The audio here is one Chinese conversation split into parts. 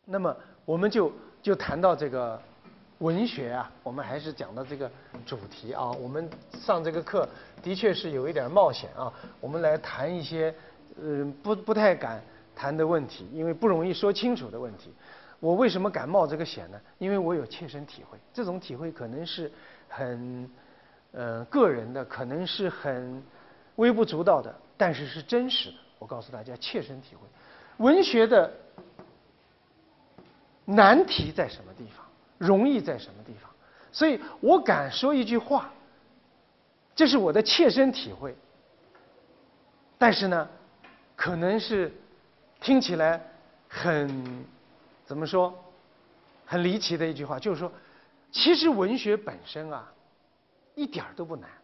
那么我们就谈到这个文学啊，我们还是讲到这个主题啊。我们上这个课的确是有一点冒险啊，我们来谈一些不太敢谈的问题，因为不容易说清楚的问题。我为什么敢冒这个险呢？因为我有切身体会，这种体会可能是很个人的，可能是很微不足道的，但是是真实的。我告诉大家，切身体会，文学的难题在什么地方，容易在什么地方，所以我敢说一句话，这是我的切身体会。但是呢，可能是听起来怎么说，很离奇的一句话，就是说，其实文学本身啊，一点都不难，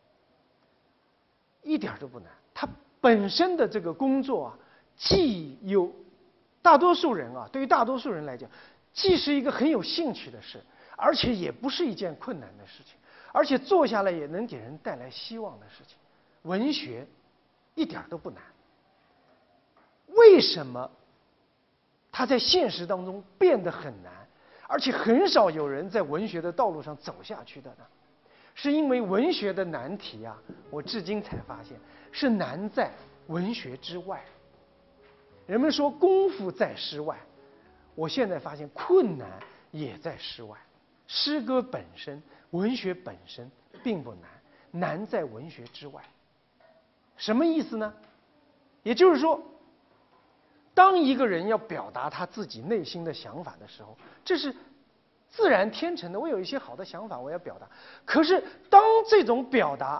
一点都不难。它本身的这个工作啊，既有大多数人啊，对于大多数人来讲，既是一个很有兴趣的事，而且也不是一件困难的事情，而且做下来也能给人带来希望的事情。文学一点都不难。为什么它在现实当中变得很难，而且很少有人在文学的道路上走下去的呢？是因为文学的难题啊，我至今才发现是难在文学之外。人们说功夫在诗外，我现在发现困难也在诗外。诗歌本身，文学本身并不难，难在文学之外。什么意思呢？也就是说，当一个人要表达他自己内心的想法的时候，这是自然天成的。我有一些好的想法，我要表达。可是当这种表达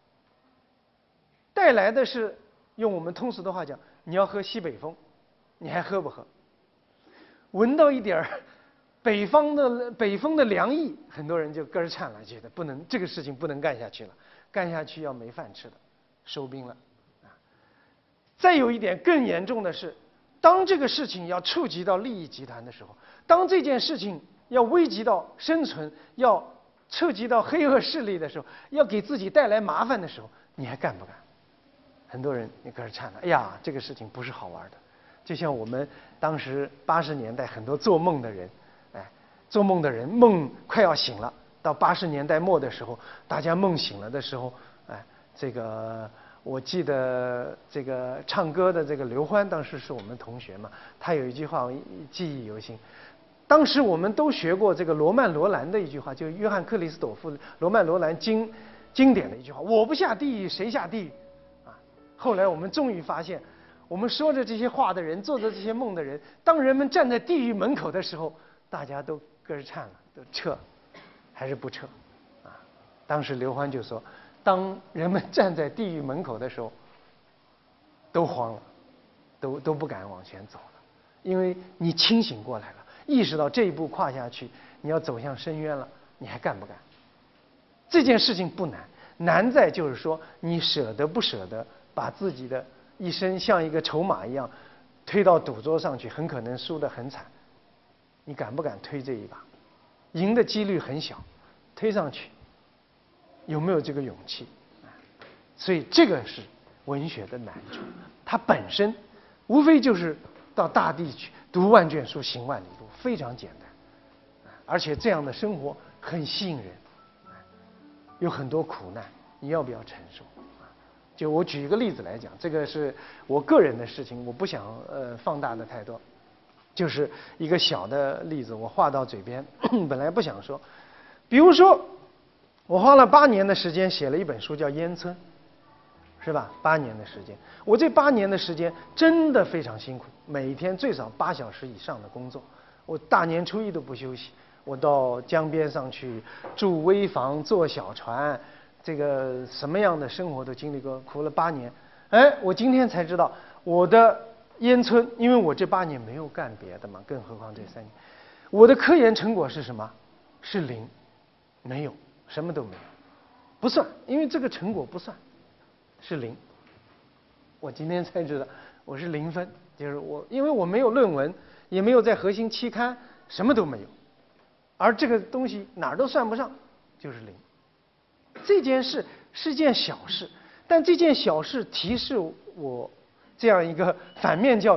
带来的是，用我们通俗的话讲，你要喝西北风，你还喝不喝？闻到一点北风的凉意，很多人就根儿颤了，觉得不能，这个事情不能干下去了，干下去要没饭吃的，收兵了。再有一点更严重的是，当这个事情要触及到利益集团的时候，当这件事情要危及到生存，要触及到黑恶势力的时候，要给自己带来麻烦的时候，你还干不干？很多人你根儿颤了，哎呀，这个事情不是好玩的。就像我们当时80年代很多做梦的人，做梦的人梦快要醒了，到80年代末的时候，大家梦醒了的时候，这个我记得这个唱歌的这个刘欢，当时是我们同学嘛，他有一句话我记忆犹新。当时我们都学过这个罗曼·罗兰的一句话，就约翰·克里斯朵夫罗曼·罗兰经典的一句话：“我不下地狱，谁下地狱？”后来我们终于发现，我们说着这些话的人，做着这些梦的人，当人们站在地狱门口的时候，大家都根儿颤了，都撤，还是不撤？当时刘欢就说，当人们站在地狱门口的时候，都慌了，都不敢往前走了，因为你清醒过来了，意识到这一步跨下去，你要走向深渊了，你还干不干？这件事情不难，难在就是说你舍得不舍得把自己的一生像一个筹码一样推到赌桌上去，很可能输得很惨。你敢不敢推这一把？赢的几率很小，推上去有没有这个勇气？所以这个是文学的难处，它本身无非就是到大地去读万卷书，行万里路，非常简单。而且这样的生活很吸引人，有很多苦难，你要不要承受？就我举一个例子来讲，这个是我个人的事情，我不想放大的太多，就是一个小的例子，我话到嘴边，本来不想说。比如说，我花了8年的时间写了一本书，叫《烟村》，是吧？8年的时间，我这8年的时间真的非常辛苦，每天最少8小时以上的工作，我大年初一都不休息，我到江边上去住危房，坐小船。这个什么样的生活都经历过，苦了8年。我今天才知道我的烟村，因为我这8年没有干别的嘛，更何况这3年，我的科研成果是什么？是0，没有，什么都没有，不算，因为这个成果不算，是0。我今天才知道我是0分，就是因为我没有论文，也没有在核心期刊，什么都没有，而这个东西哪儿都算不上，就是0。这件事是件小事，但这件小事提示我这样一个反面教员，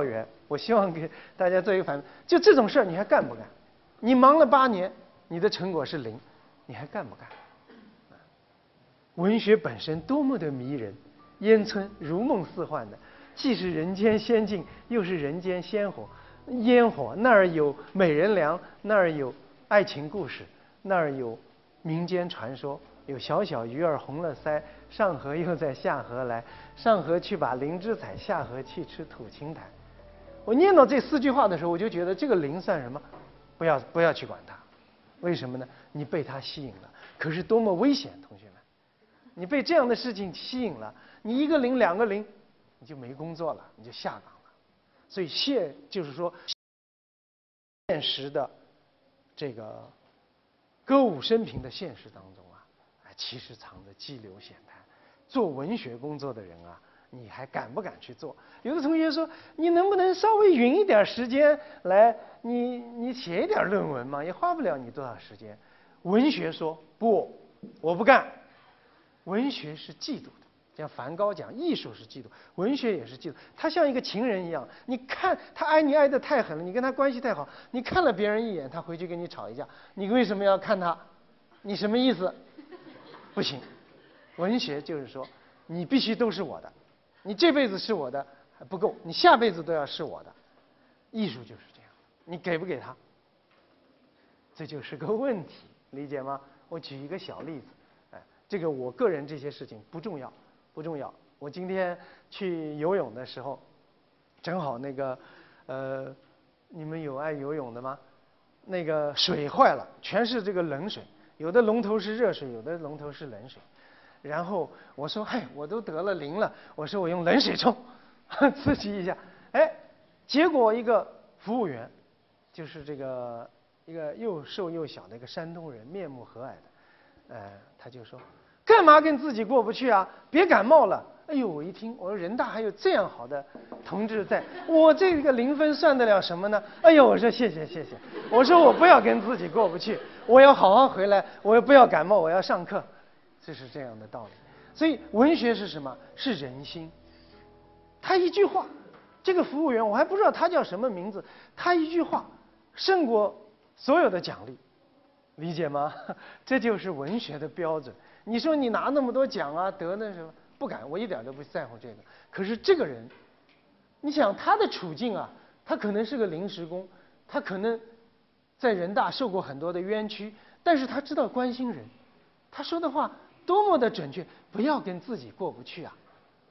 我希望给大家做一个反馈，就这种事儿你还干不干？你忙了8年，你的成果是0，你还干不干？文学本身多么的迷人，烟村如梦似幻的，既是人间仙境，又是人间烟火。那儿有美人粮，那儿有爱情故事，那儿有民间传说，有小小鱼儿红了腮，上河又在下河来，上河去把灵芝采，下河去吃土青苔。我念到这4句话的时候，我就觉得这个灵算什么？不要去管它，为什么呢？你被它吸引了，可是多么危险，同学们！你被这样的事情吸引了，你1个0、2个0，你就没工作了，你就下岗了。所以就是说，现实的这个歌舞升平的现实当中啊，其实藏着激流险滩。做文学工作的人啊，你还敢不敢去做？有的同学说，你能不能稍微匀一点时间来，你写一点论文嘛，也花不了你多少时间。文学说不，我不干。文学是嫉妒的，像梵高讲，艺术是嫉妒，文学也是嫉妒。他像一个情人一样，你看他爱你爱得太狠了，你跟他关系太好，你看了别人一眼，他回去跟你吵一架，你为什么要看他？你什么意思？不行，文学就是说，你必须都是我的，你这辈子是我的还不够，你下辈子都要是我的。艺术就是这样，你给不给他？这就是个问题，理解吗？我举一个小例子。这个我个人这些事情不重要。我今天去游泳的时候，正好那个你们有爱游泳的吗？那个水坏了，全是这个冷水，有的龙头是热水，有的龙头是冷水。然后我说，嘿，我都得了0了，我说我用冷水冲，刺激一下。结果一个服务员，就是这个一个又瘦又小的一个山东人，面目和蔼的，他就说，干嘛跟自己过不去啊？别感冒了。哎呦，我一听，我说人大还有这样好的同志在，我这个0分算得了什么呢？哎呦，我说谢谢，我说我不要跟自己过不去，我要好好回来，我也不要感冒，我要上课，这是这样的道理。所以文学是什么？是人心。他一句话，这个服务员我还不知道他叫什么名字，他一句话胜过所有的奖励。理解吗？这就是文学的标准。你说你拿那么多奖啊，得那什么，不敢，我一点都不在乎这个。可是这个人，你想他的处境啊，他可能是个临时工，他可能在人大受过很多的冤屈，但是他知道关心人，他说的话多么的准确，不要跟自己过不去啊。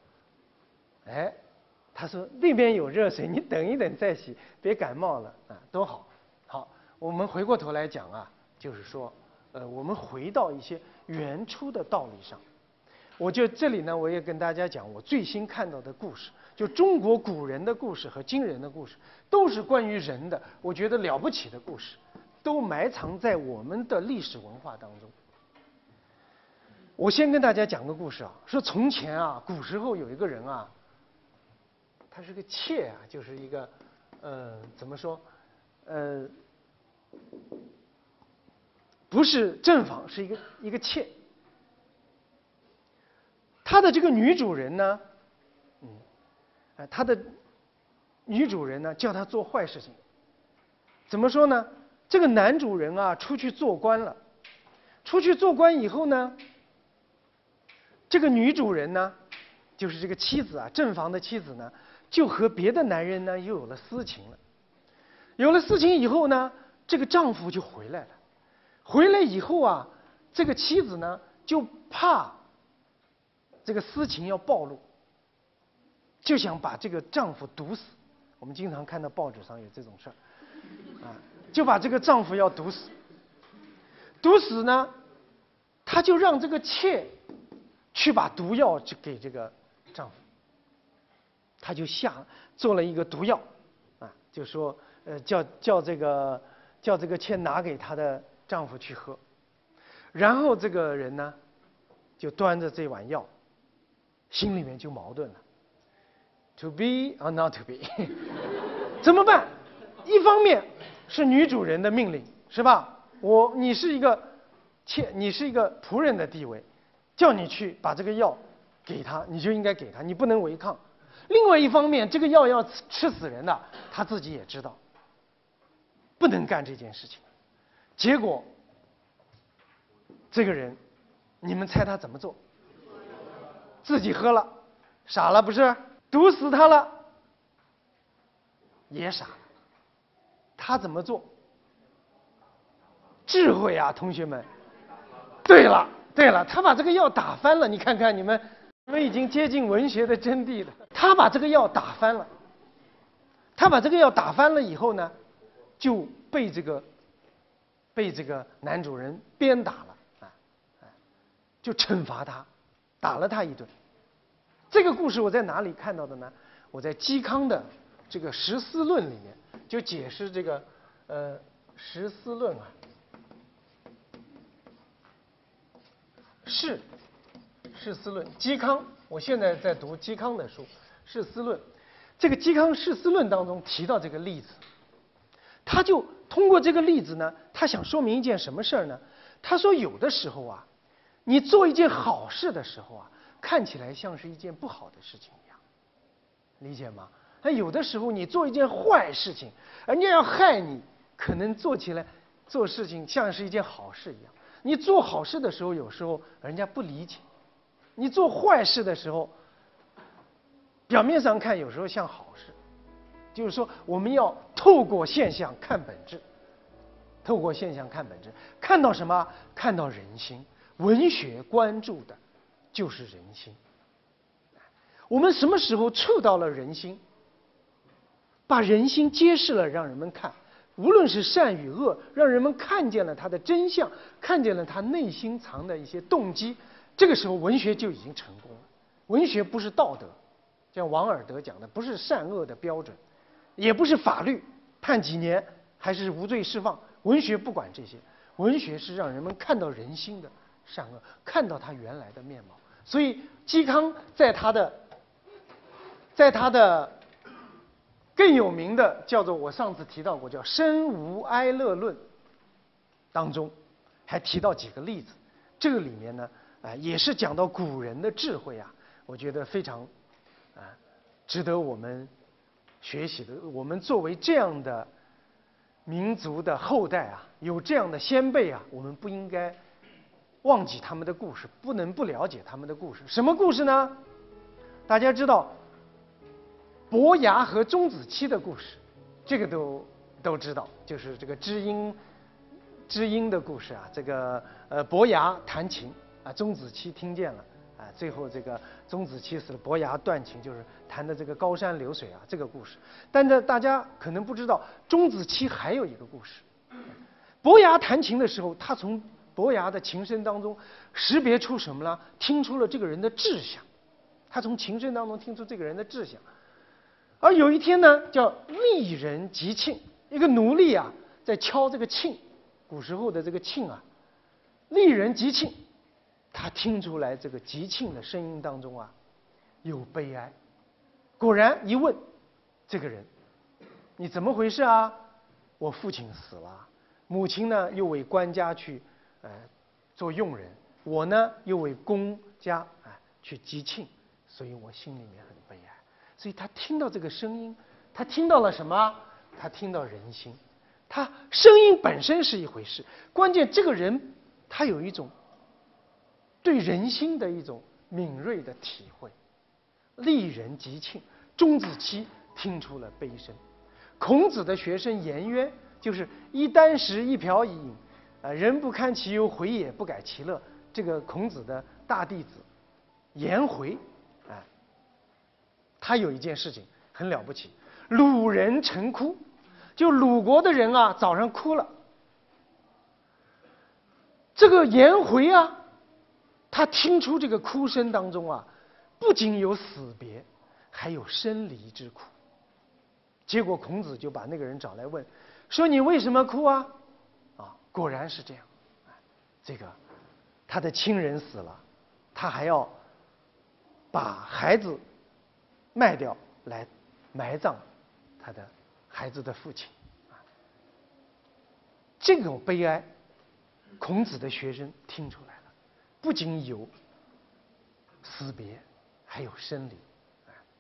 他说那边有热水，你等一等再洗，别感冒了啊，多好。好，我们回过头来讲啊。就是说，我们回到一些原初的道理上。我就这里呢，我也跟大家讲我最新看到的故事，就中国古人的故事和今人的故事，都是关于人的，我觉得了不起的故事，都埋藏在我们的历史文化当中。我先跟大家讲个故事啊，说从前啊，古时候有一个人啊，他是个妾啊，就是一个怎么说不是正房，是一个妾。他的这个女主人呢，他的女主人呢叫他做坏事情。怎么说呢？这个男主人啊出去做官了，出去做官以后呢，这个女主人呢，就是这个妻子啊，正房的妻子呢，就和别的男人呢又有了私情了。有了私情以后呢，这个丈夫就回来了。回来以后啊，这个妻子呢就怕这个私情要暴露，就想把这个丈夫毒死。我们经常看到报纸上有这种事儿，就把这个丈夫要毒死。毒死呢，他就让这个妾去把毒药给这个丈夫，他就做了一个毒药，就说叫这个妾拿给她的丈夫去喝，然后这个人呢，就端着这碗药，心里面就矛盾了 ，to be or not to be， 怎么办？一方面是女主人的命令，是吧？你是一个妾，你是一个仆人的地位，叫你去把这个药给他，你就应该给他，你不能违抗。 另外一方面，这个药要吃死人的，他自己也知道，不能干这件事情。结果，这个人，你们猜他怎么做？自己喝了，傻了不是？毒死他了，也傻了。他怎么做？智慧啊，同学们！对了，他把这个药打翻了。你看看你们已经接近文学的真谛了。他把这个药打翻了，他把这个药打翻了以后呢，就被这个男主人鞭打了就惩罚他，打了他一顿。这个故事我在哪里看到的呢？我在嵇康的这个《十思论》里面就解释这个十思论啊，是思论。嵇康，我现在在读嵇康的书《是思论》，这个嵇康《是思论》当中提到这个例子，他就通过这个例子呢，他想说明一件什么事儿呢？他说有的时候啊，你做一件好事的时候啊，看起来像是一件不好的事情一样，理解吗？那有的时候你做一件坏事情，人家要害你，可能做起来做事情像是一件好事一样。你做好事的时候，有时候人家不理解；你做坏事的时候，表面上看有时候像好事。就是说，我们要透过现象看本质，透过现象看本质，看到什么？看到人心。文学关注的就是人心。我们什么时候触到了人心，把人心揭示了，让人们看，无论是善与恶，让人们看见了他的真相，看见了他内心藏的一些动机，这个时候文学就已经成功了。文学不是道德，像王尔德讲的，不是善恶的标准，也不是法律判几年还是无罪释放，文学不管这些，文学是让人们看到人心的善恶，看到他原来的面貌。所以嵇康在他的更有名的叫做，我上次提到过，叫《身无哀乐论》当中，还提到几个例子。这个里面呢，也是讲到古人的智慧啊，我觉得非常值得我们学习的。我们作为这样的民族的后代啊，有这样的先辈啊，我们不应该忘记他们的故事，不能不了解他们的故事。什么故事呢？大家知道伯牙和钟子期的故事，这个都知道，就是这个知音的故事啊。这个伯牙弹琴啊，钟子期听见了啊，最后这个钟子期死了，伯牙断琴，就是弹的这个高山流水啊，这个故事。但是大家可能不知道，钟子期还有一个故事。伯牙弹琴的时候，他从伯牙的琴声当中识别出什么呢？听出了这个人的志向，他从琴声当中听出这个人的志向。而有一天呢，叫丽人集磬，一个奴隶啊，在敲这个磬，古时候的这个磬啊，丽人集磬，他听出来这个集磬的声音当中啊，有悲哀。果然一问，这个人，你怎么回事啊？我父亲死了，母亲呢又为官家去做佣人，我呢又为公家去集磬，所以我心里面很悲哀。所以他听到这个声音，他听到了什么？他听到人心。他声音本身是一回事，关键这个人他有一种对人心的一种敏锐的体会。丽人集磬，钟子期听出了悲声。孔子的学生颜渊，就是一箪食，一瓢饮，人不堪其忧，回也不改其乐。这个孔子的大弟子颜回，他有一件事情很了不起，鲁人晨哭，就鲁国的人啊，早上哭了。这个颜回啊，他听出这个哭声当中啊，不仅有死别，还有生离之苦。结果孔子就把那个人找来问，说你为什么哭啊？果然是这样，这个他的亲人死了，他还要把孩子卖掉来埋葬他的孩子的父亲。这种悲哀，孔子的学生听出来了，不仅有死别，还有生离。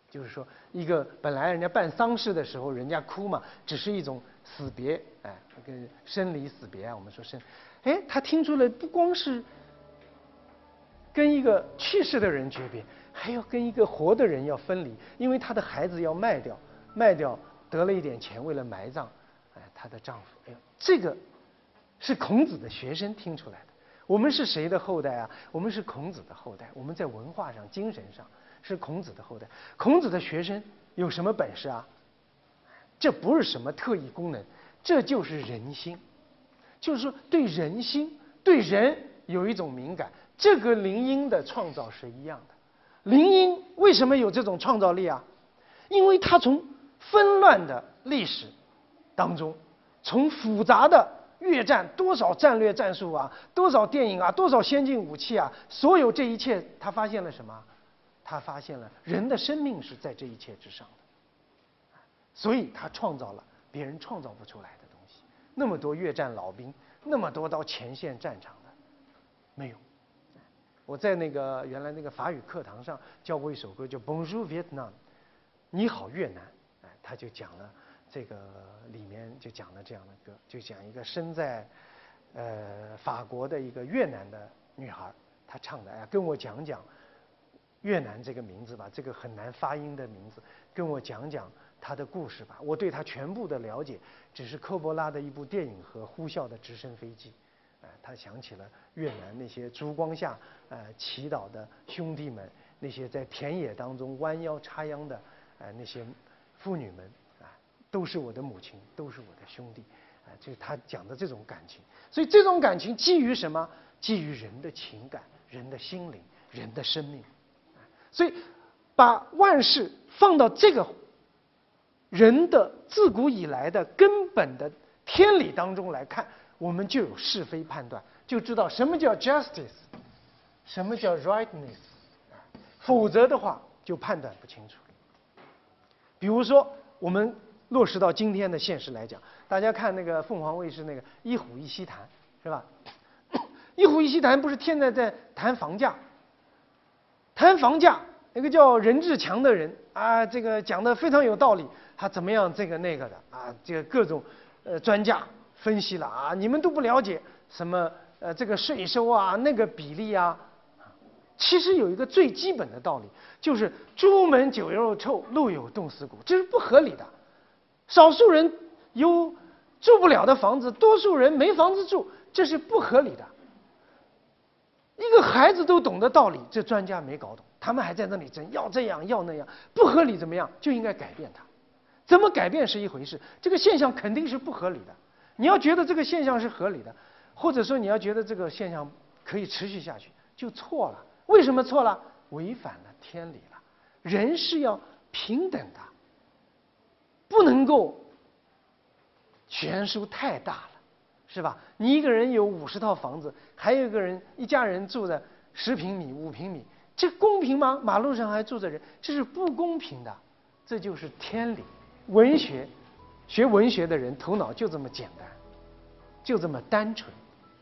就是说，一个本来人家办丧事的时候，人家哭嘛，只是一种死别，哎，跟生离死别啊，我们说生，哎，他听出了不光是跟一个去世的人诀别，还要跟一个活的人要分离，因为他的孩子要卖掉，得了一点钱，为了埋葬，哎，她的丈夫，哎呦，这个是孔子的学生听出来的。我们是谁的后代啊？我们是孔子的后代，我们在文化上、精神上是孔子的后代。孔子的学生有什么本事啊？这不是什么特异功能，这就是人心，就是说对人心、对人有一种敏感。这个林荫的创造是一样的。林荫为什么有这种创造力啊？因为他从纷乱的历史当中，从复杂的越战，多少战略战术啊，多少电影啊，多少先进武器啊，所有这一切，他发现了什么？他发现了人的生命是在这一切之上的，所以他创造了别人创造不出来的东西。那么多越战老兵，那么多到前线战场的，没有。我在原来那个法语课堂上教过一首歌，叫《Bonjour Vietnam》，你好越南。哎，他就讲了这个里面就讲了这样的歌，就讲一个身在法国的一个越南的女孩，她唱的，哎，跟我讲讲越南这个名字吧，这个很难发音的名字，跟我讲讲她的故事吧。我对她全部的了解只是科波拉的一部电影和呼啸的直升飞机。他想起了越南那些烛光下祈祷的兄弟们，那些在田野当中弯腰插秧的那些妇女们都是我的母亲，都是我的兄弟，就是他讲的这种感情。所以这种感情基于什么？基于人的情感、人的心灵、人的生命。所以把万事放到这个人的自古以来的根本的天理当中来看，我们就有是非判断，就知道什么叫 justice， 什么叫 rightness， 否则的话就判断不清楚。比如说我们落实到今天的现实来讲，大家看那个凤凰卫视那个一虎一席谈，是吧？一虎一席谈不是天天在谈房价，谈房价，那个叫任志强的人啊，这个讲的非常有道理，他怎么样这个那个的啊，这个各种专家分析了啊，你们都不了解什么这个税收啊，那个比例啊。其实有一个最基本的道理，就是朱门酒肉臭，路有冻死骨，这是不合理的。少数人有住不了的房子，多数人没房子住，这是不合理的。一个孩子都懂的道理，这专家没搞懂，他们还在那里争，要这样要那样，不合理怎么样？就应该改变它。怎么改变是一回事，这个现象肯定是不合理的。你要觉得这个现象是合理的，或者说你要觉得这个现象可以持续下去，就错了。为什么错了？违反了天理了。人是要平等的，不能够悬殊太大了，是吧？你一个人有50套房子，还有一家人住在10平米、5平米，这公平吗？马路上还住着人，这是不公平的。这就是天理。学文学的人头脑就这么简单，就这么单纯，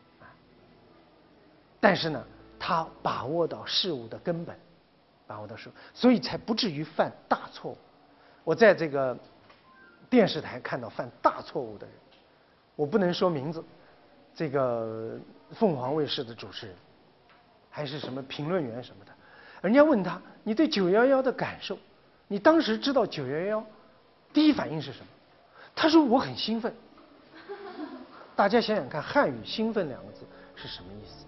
但是呢，他把握到事物的根本，把握到事物，所以才不至于犯大错误。我在这个电视台看到犯大错误的人，我不能说名字，这个凤凰卫视的主持人，还是什么评论员什么的，人家问他，你对911的感受，你当时知道911第一反应是什么？他说我很兴奋。大家想想看，汉语兴奋2个字是什么意思？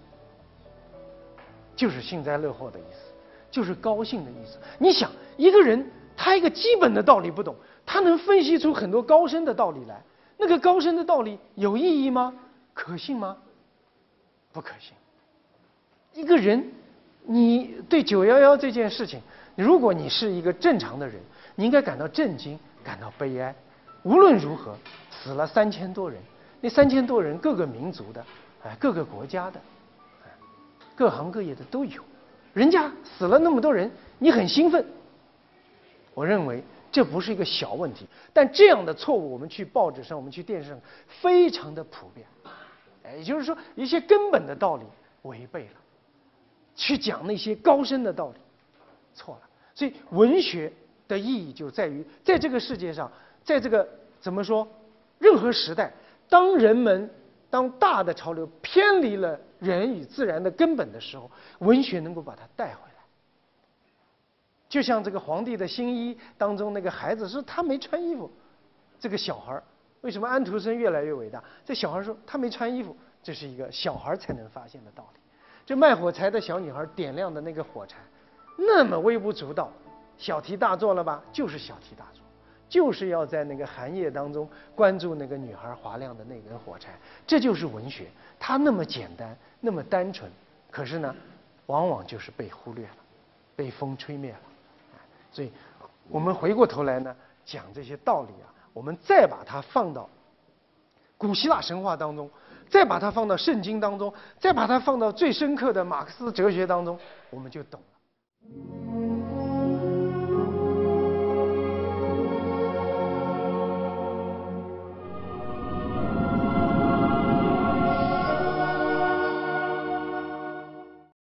就是幸灾乐祸的意思，就是高兴的意思。你想，一个人他一个基本的道理不懂，他能分析出很多高深的道理来，那个高深的道理有意义吗？可信吗？不可信。一个人，你对911这件事情，如果你是一个正常的人，你应该感到震惊，感到悲哀。无论如何，死了3000多人，那3000多人各个民族的，各个国家的，各行各业的都有。人家死了那么多人，你很兴奋。我认为这不是一个小问题，但这样的错误，我们去报纸上，我们去电视上，非常的普遍。也就是说，一些根本的道理违背了，去讲那些高深的道理，错了。所以文学的意义就在于，在这个世界上，在这个怎么说，任何时代，当大的潮流偏离了人与自然的根本的时候，文学能够把它带回来。就像这个皇帝的新衣当中那个孩子说他没穿衣服，这个小孩为什么安徒生越来越伟大？这小孩说他没穿衣服，这是一个小孩才能发现的道理。这卖火柴的小女孩点亮的那个火柴，那么微不足道，小题大做了吧？就是小题大做，就是要在那个寒夜当中关注那个女孩划亮的那根火柴，这就是文学。它那么简单，那么单纯，可是呢，往往就是被忽略了，被风吹灭了。所以，我们回过头来呢，讲这些道理啊，我们再把它放到古希腊神话当中，再把它放到圣经当中，再把它放到最深刻的马克思哲学当中，我们就懂了。